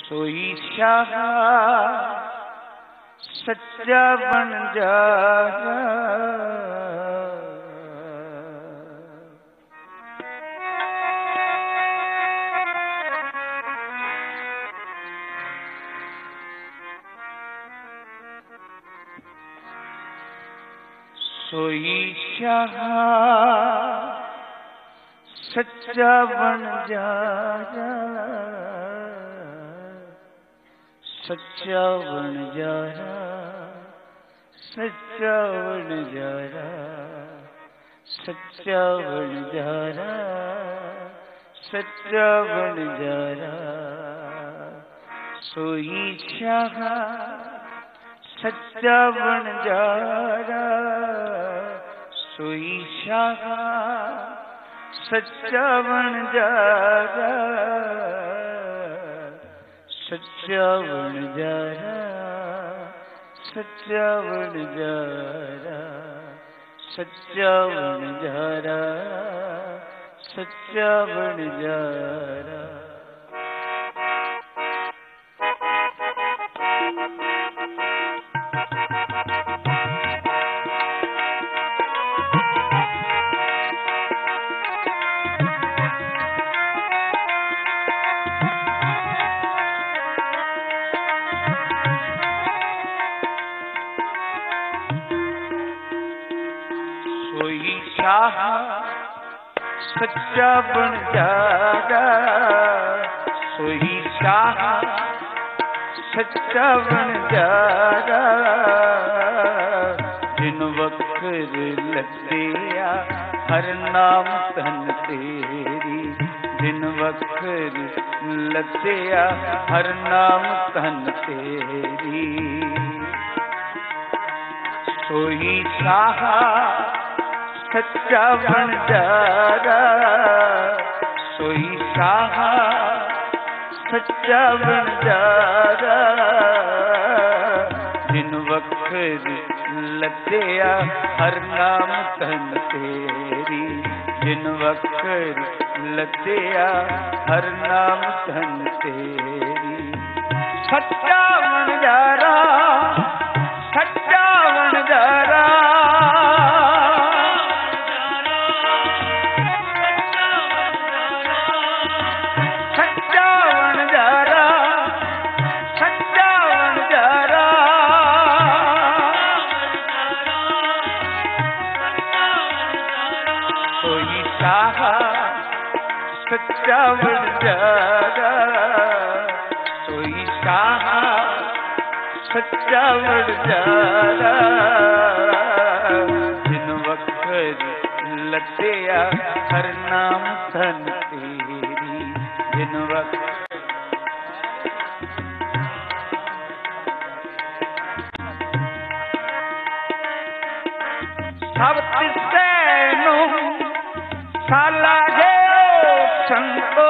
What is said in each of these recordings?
सोई शाह सच्चा बन जाया। सोई शाह सच्चा बन जाया, सच्चा बन जाया, सच्चा बन जाया, सच्चा बन जाया, सच्चा बन जाया। सोई शाह सच्चा बन जाया, सोई शाह सच्चा बन जाया, सच्चा बन जाया, सच्चा बन जाया, सच्चा बन जाया, सच्चा बन जाया। सोई शाह सच्चा बन जाया, सोई शाह सच्चा बन जाया। जिन वक्र लद्दिया हर नाम तन तेरी, जिन वक्र लद्दिया हर नाम तन तेरी। सोई शाह सच्चा बन जाया, सोई शाह सच्चा बन जाया। जिन वक्र लद्दिया हर नाम तन तेरी, जिन वक्र लद्दिया हर नाम तन तेरी। सच्चा बन जाया, सच्चा बन जाया, सच्चा बन जाया, सोई शाह सच्चा बन जाया। जिन वक्र लद्दिया हर नाम तन तेरी, जिन वक्र सब तिस्से नू साला है संतो,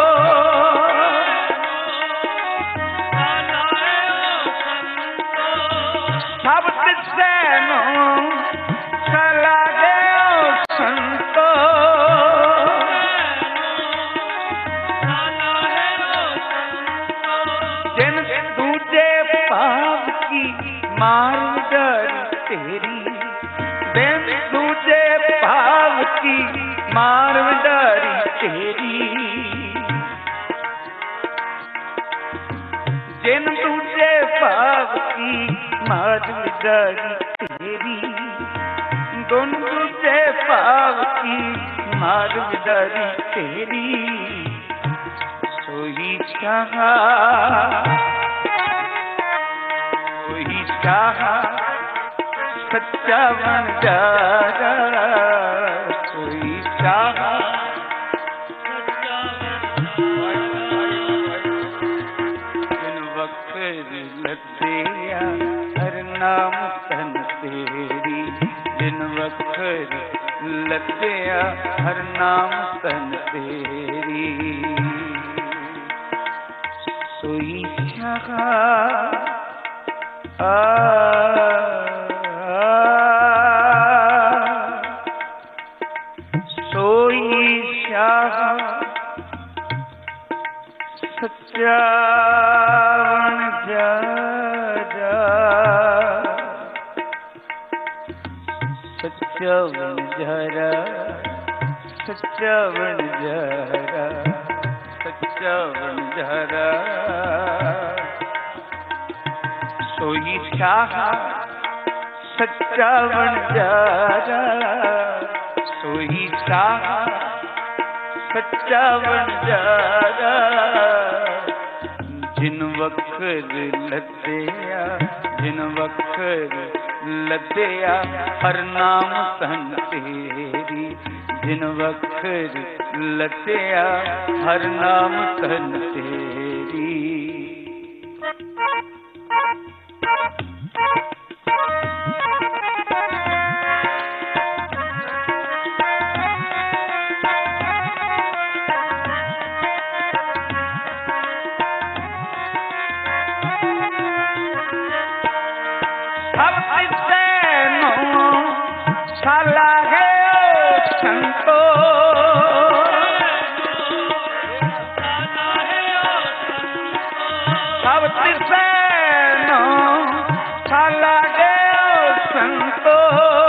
सब तिस्से नू साला है संतो। जिन दूजे पाप की मार डरी तेरी, जिन दूजे पाप की मार डरी तेरी। जिन दूजे पाप की मार डरी तेरी, दोन दूजे पाप की मार डरी तेरी। सोई शाह, सोई शाह सच्चा बन जाया, सोई शाह जिन वक्र लद्दिया हर नाम तन तेरी, जिन वक्र लद्दिया हर नाम तन तेरी। सोई शाह सोई शाह ਸੱਚਾ ਵਣਜਾਰਾ ਸੱਚਾ ਵਣਜਾਰਾ ਸੱਚਾ ਵਣਜਾਰਾ ਸੱਚਾ ਵਣਜਾਰਾ ਸੋਈ ਸ਼ਾਹ ਸੱਚਾ ਵਣਜਾਰਾ ਸੋਈ ਸ਼ਾਹ ਸੱਚਾ ਵਣਜਾਰਾ ਜਿਨ ਵਖਰ ਲੱਦਿਆ ਜਿਨ ਵਖਰ ਲੱਦਿਆ ਹਰ ਨਾਮ ਧਨ ਤੇਰੀ ਜਿਨ ਵਖਰ ਲੱਦਿਆ ਹਰ ਨਾਮ ਧਨ ਤੇਰੀ ਸਾਲਾ ਹੈ ਸੰਤੋ ਸਭ ਤਿਸੈ ਨੋ ਸਾਲਾ ਹੈ ਸੰਤੋ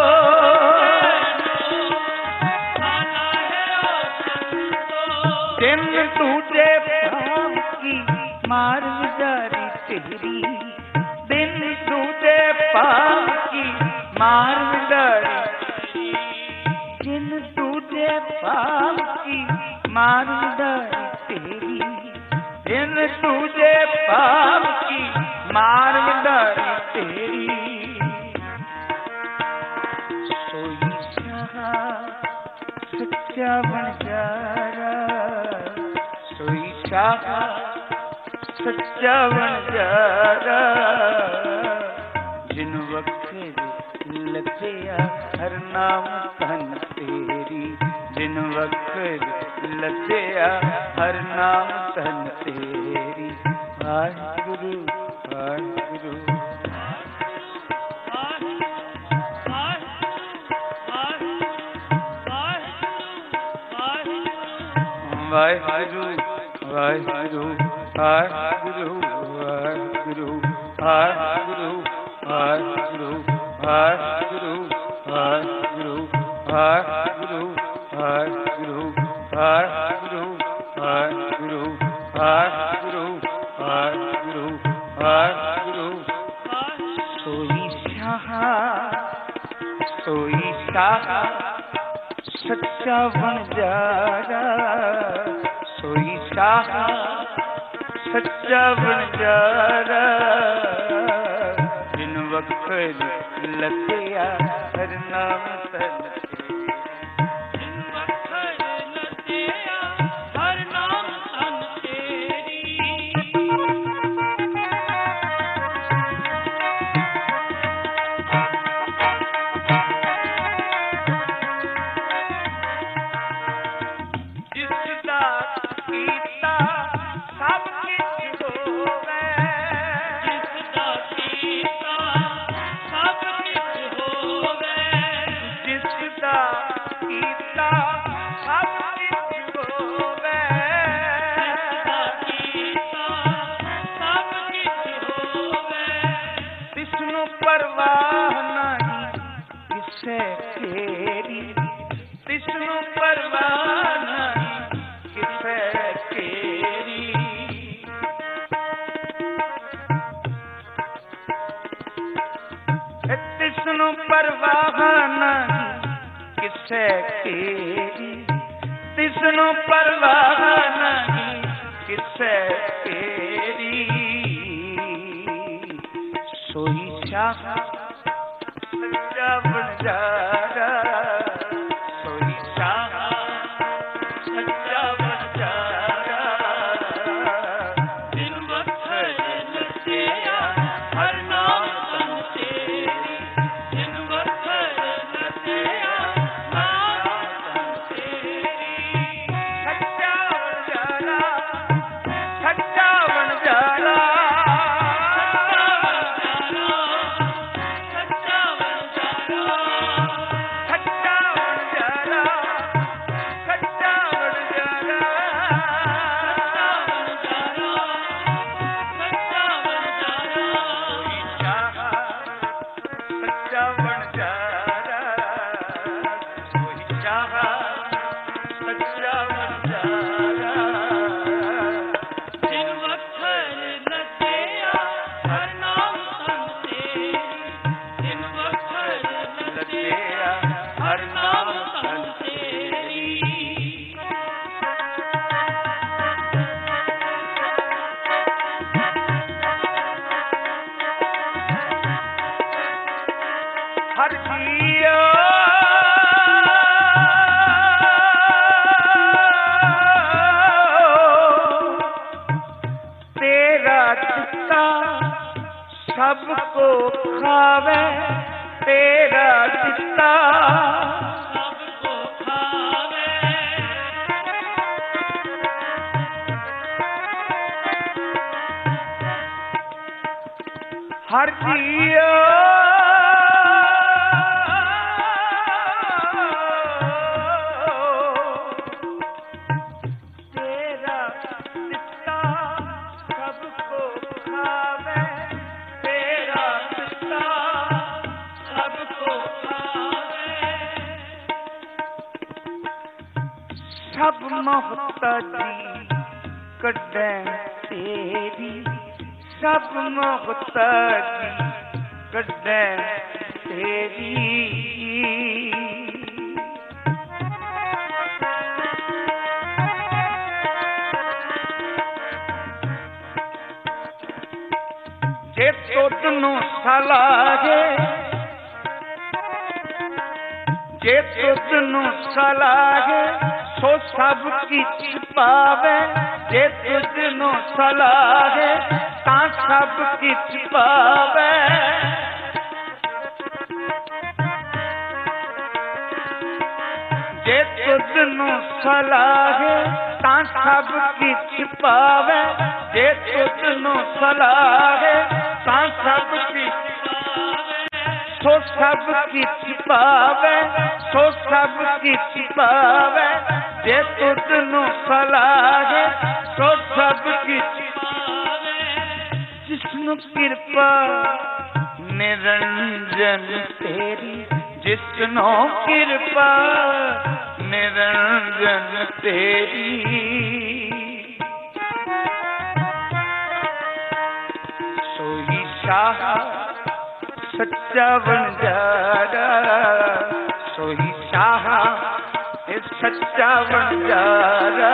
ਤਿੰਨ ਟੂਟੇ ਭਾਵ ਕੀ ਮਾਰ ਵਿਚਾਰੀ ਤੇਰੀ ਦਿਨ ਟੂਟੇ ਭਾਵ ਕੀ ਮਾਰ ਵਿਚਾਰੀ पाप की मारदारी तेरी इन तुझे पाप की मारदारी तेरी सोई शाह सच्चा वणजारा सोई शाह सच्चा वणजारा जिन वक्त लखिया हर नाम धन तेरी जिन वखर लखिया हर नाम धन तेरी वाहिगुरु वाहिगुरु वाहिगुरु वाहिगुरु वाहिगुरु वाहिगुरु वाहिगुरु वाहिगुरु वाहिगुरु वाहिगुरु वाहिगुरु वाहिगुरु वाहिगुरु वाहिगुरु वाहिगुरु वाहिगुरु वाहिगुरु सोई शाह सच्चा वणजारा सोई शाह सच्चा वणजारा जिन वखर लखिया हर नाम धन परवाह नहीं किसे तेरी तिसनु परवाह नहीं किसे तेरी सोई शाह सच्चा वणजारा सोई शाह सच्चा वणजारा दिन वखर लखिया हर नाम धन तेरी दिन वखर लखिया हर नाम धन तेरी सच्चा वणजारा सच्चा वणजारा ਦਿੱਤਾ सबको खावे तेरा चित्ता सबको खावे हर जियो तेरा चित्ता सबको खावे सब मोहताजी कड्डे तेरी सब मोहताजी कड्डे तेरी जे तुदनू सलाहे जे तुदनू सलाहे सो सब किछ पावे जे तुझनू सलाहे तां सब किछ पावे जे तुझनू सलाहे तां सब किछ पावे जे तुझनू सलाहे तां सब किछ सो सब किछ पावे सो सब किछ पावे जे तुझनू सलाहे सो सब किछ पावे जिसनु कृपा निरंजन तेरी जिसनु कृपा निरंजन तेरी सोई शाह सच्चा बंजारा सोही शाह सच्चा बंजारा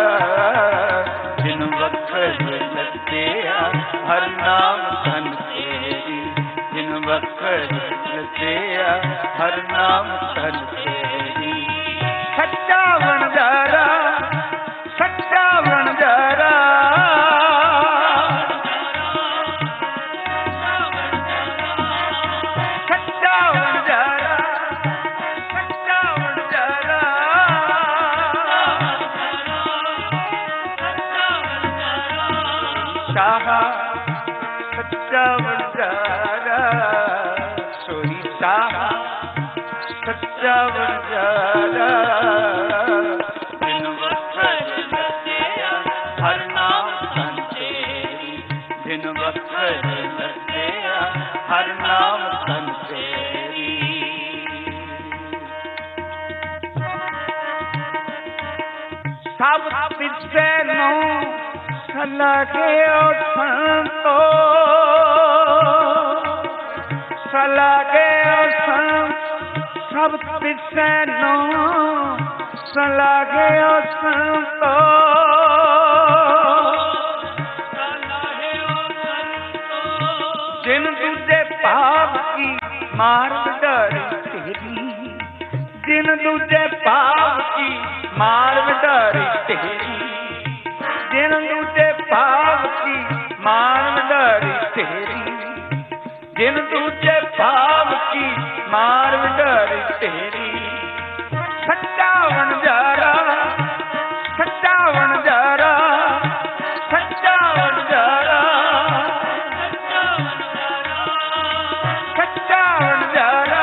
जिन वक्त लत्या हर नाम धन तेरी जिन वक्त लत्या हर नाम धन तेरी सच्चा बंजारा सच्चा बंजारा सच्चा बंजारा सोई शाह सच्चा बंजारा जिन वक्त लत्या हर नाम धन तेरी जिन वक्त लत्या हर नाम धन तेरी सब पिछे नो सलाहे ओ संतो सलाहे ओ संत सब पिछे नो सलाहे ओ संतो जिन दूजे पाप की मार डरी तेरी जिन दूजे पाप की मार डरी तेरी जिन दूजे पाप की मान डरी तेरी जिन दूजे पाप की मान डरी तेरी सच्चा बंजारा सच्चा बंजारा सच्चा बंजारा सच्चा बंजारा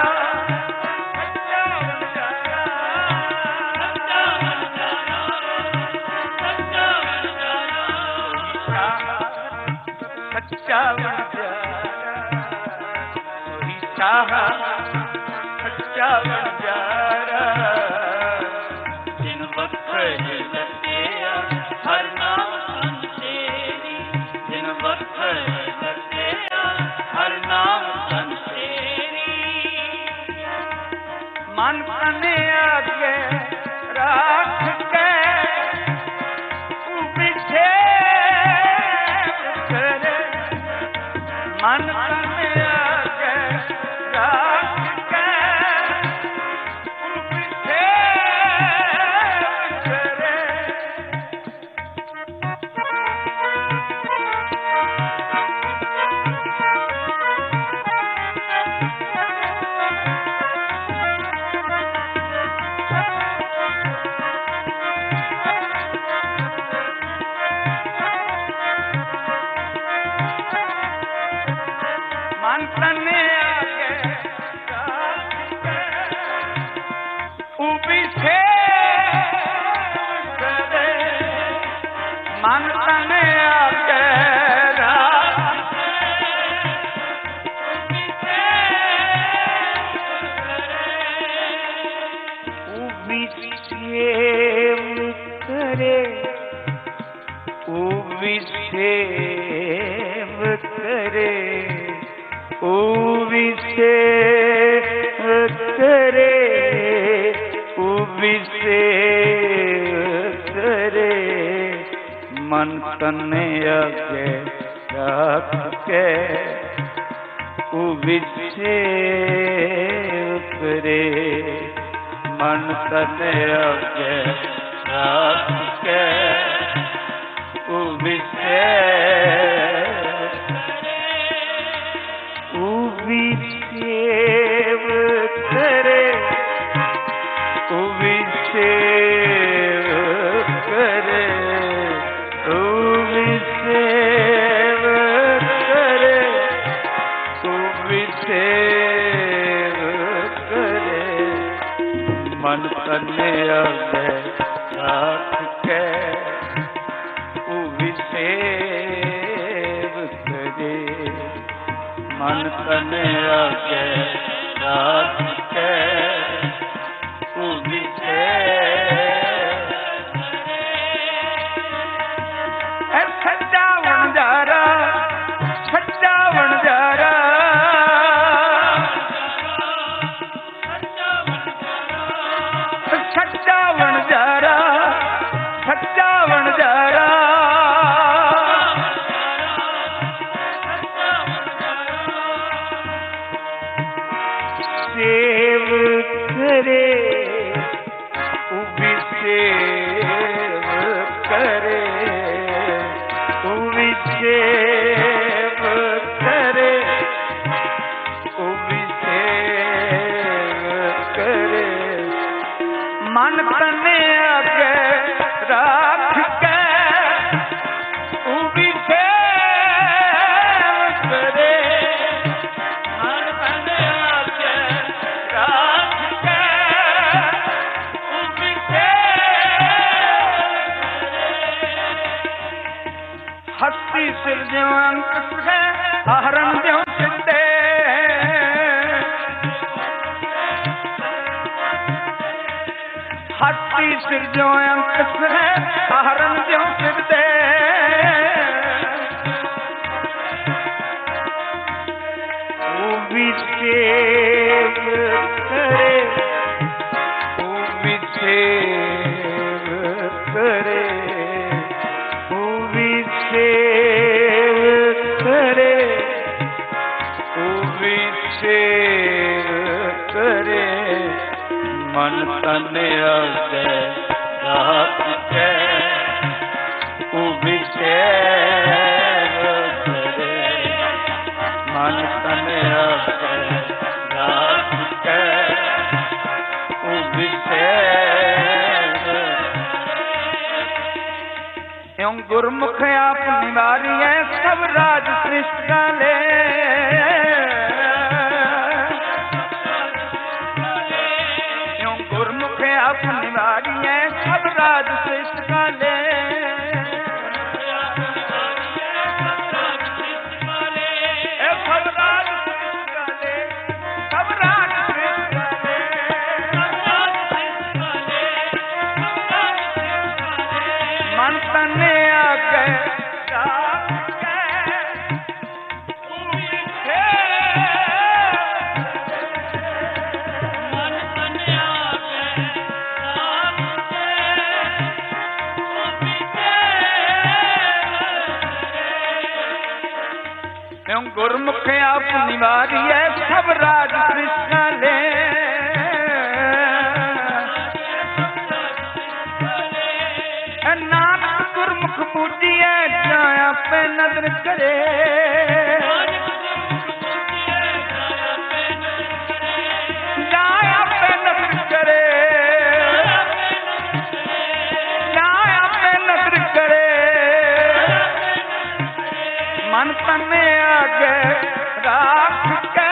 सच्चा सच्चा बंजारा जिन वक्त लत्या हर नाम धन तेरी जिन वक्त लत्या हर नाम धन तेरी मन तने आगे राख के पीछे मन तने आगे राख के मन तन आगे मन तन आगे रख के करे मन तन आगे रख के मन तन आगे रख के विसेव करे मन तन आगे रख के मन तन आगे रख के करे मन तन आगे रख के हस्ती सिर ज्यों अंक है आहरण ज्यों सिद्धे हस्ती सिर ज्यों अंक है आहरण ज्यों सिद्धे विसेव करे विसेव करे विसेव करे विसेव करे मन तन आगे रख के विसेव करे मन तन आगे रख के विसेव यूं गुरमुख आप निवारी है सब राज सृष्टि ले यूं गुरमुख आप निवारी है सब राज सृष्टि ले मन तन आगे गुरमुख आप निवारी है सब राज कृष्ण ले नानक गुरमुख पूजिए जाया पे नजर करे जाया पे नजर करे जाया पे नजर करे मन तन आगे रख के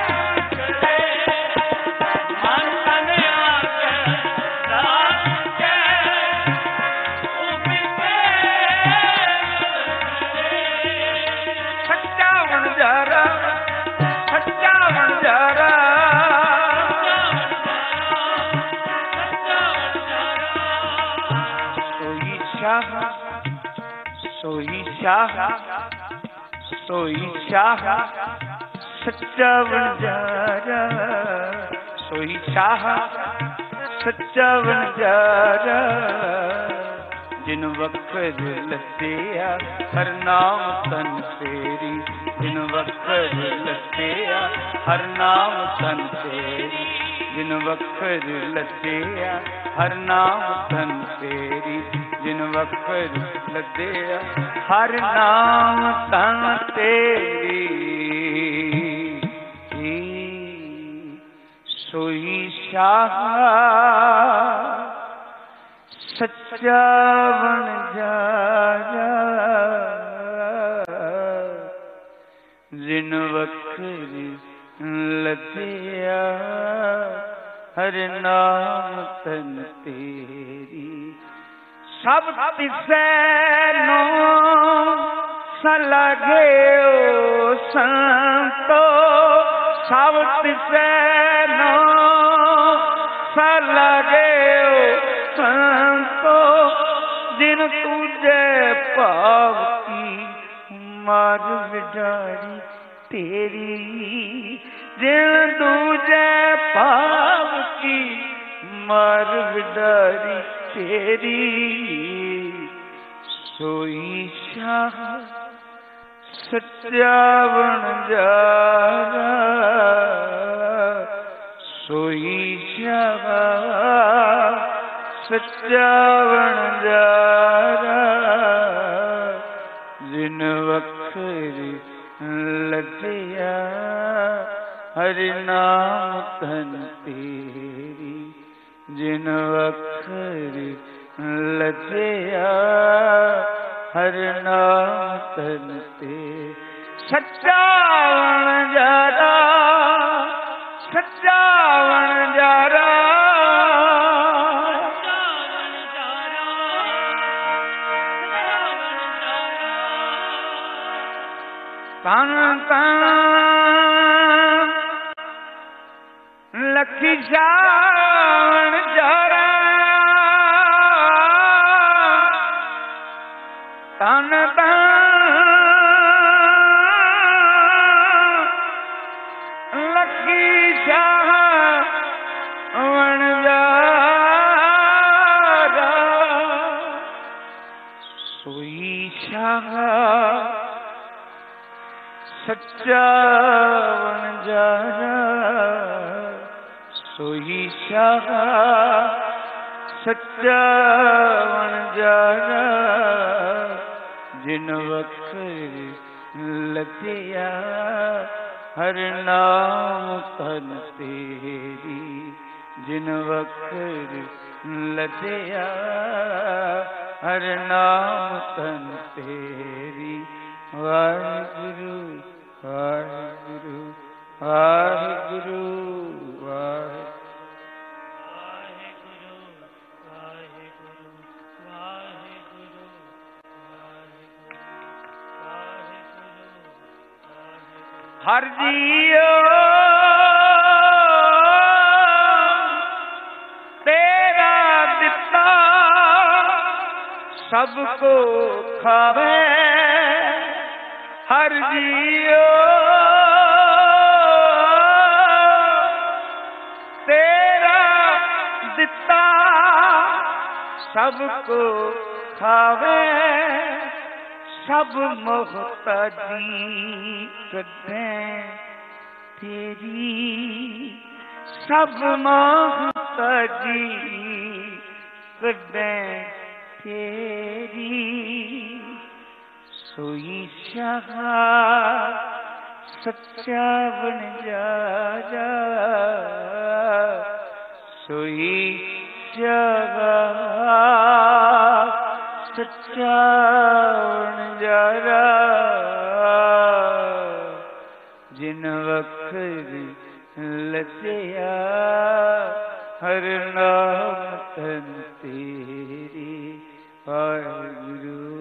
मन तन आगे रख के शाह सोई शाह सोई शाह सच्चा वणजारा सोई शाह सच्चा वणजारा जिन वखर लसिया हर नाम तन तेरी जिन वखर लसिया हर नाम तन तेरी जिन वखर लसिया हर नाम तन तेरी जिन वखर लसिया हर नाम तन तेरी सोई शाह सच्चा वणजारा जिन वखर लसिया हर नाम तन तेरी सब तिसै नो सलगे संतो सब तिसै नो सलगे संतो जिन तुझे भाव की मार विडारी तेरी जिन तुझे भाव की मार विडारी तेरी सोई शाह सच्चा वणजारा सोई शाह सच्चा वणजारा जिन वखर लसिया हर नाम तन तेरी जिन वखर लसिया हर नाम तन तेरी सच्चा वणजारा सच्चा वणजारा तन तन लखी जान जरा तन तन लखी शाह वणजारा सोई शाह सच्चा वणजारा सोई शाह सच्चा वणजारा जिन वखर लसिया हर नाम तन तेरी जिन वखर लसिया हर नाम तन तेरी वाहिगुरु वाहिगुरु वाहिगुरु वाहिगुरु हर जियो तेरा दिता सबको खावे हर जियो तेरा दिता सबको खावे सब मोहताजी कदे तेरी सब मोहताजी कदे तेरी सोई शाह सच्चा वणजारा सोई शाह सच्चा वणजारा जिन वखर लसिया हर नाम तन तेरी वाहिगुरु